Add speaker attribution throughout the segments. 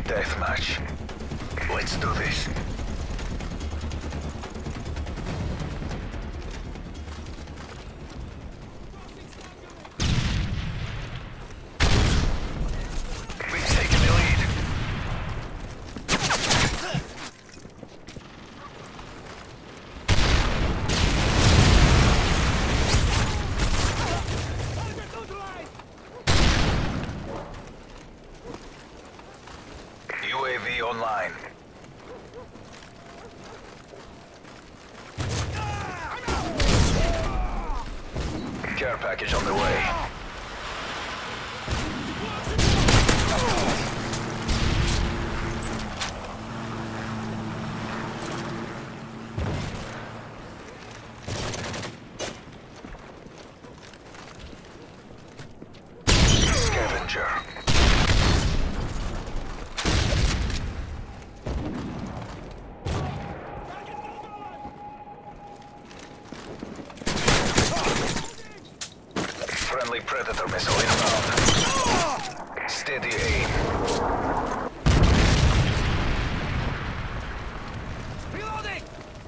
Speaker 1: Deathmatch. Let's do this. We've taken the lead. UAV online. Care package on the way. Scavenger. Friendly Predator missile inbound. Steady aim.
Speaker 2: Reloading!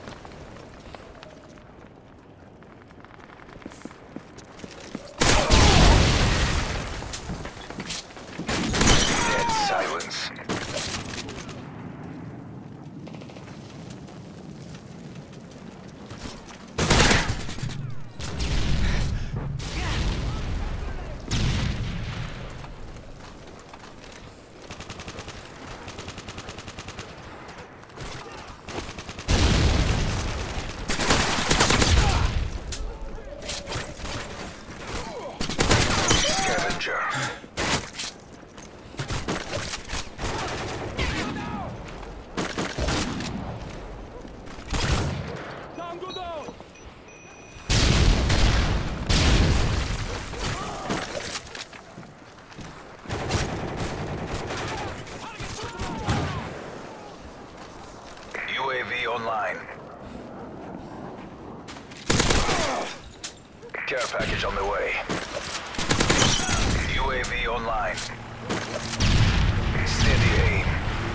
Speaker 1: Dead silence. Scavenger.
Speaker 2: Tango down!
Speaker 1: UAV online. Care package on the way. UAV online. Steady aim.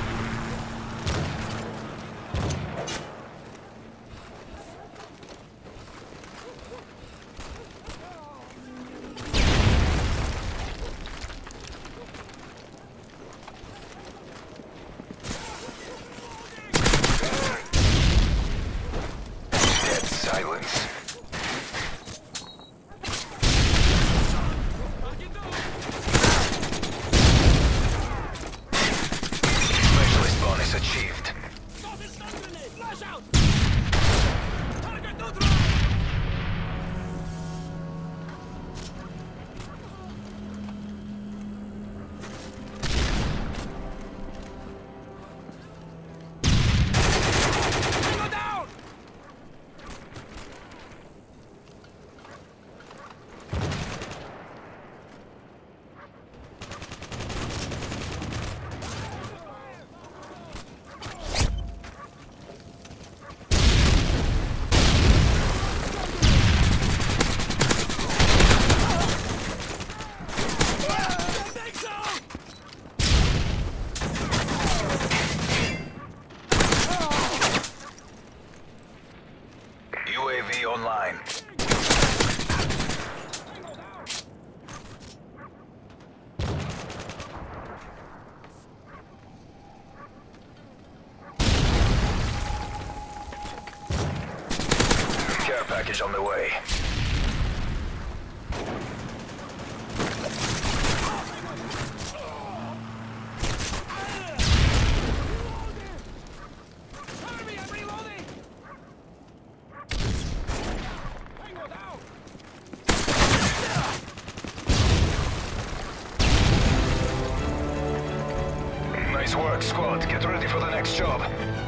Speaker 1: Dead silence. Specialist bonus achieved.
Speaker 2: Flash out! Target neutralized! Tango down! Think so!
Speaker 1: UAV online. Care package on the way.
Speaker 2: Cover me, I'm reloading! Tango down!
Speaker 1: Nice work, squad. Get ready for the next job.